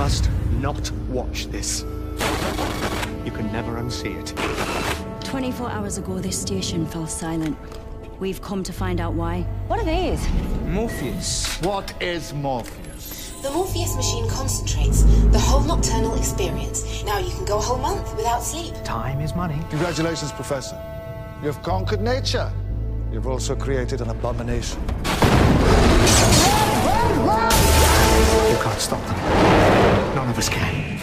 must not watch this. You can never unsee it. 24 hours ago, this station fell silent. We've come to find out why. What are these? Morpheus. What is Morpheus? The Morpheus machine concentrates the whole nocturnal experience. Now you can go a whole month without sleep. Time is money. Congratulations, Professor. You've conquered nature. You've also created an abomination. You can't stop them. None of us can.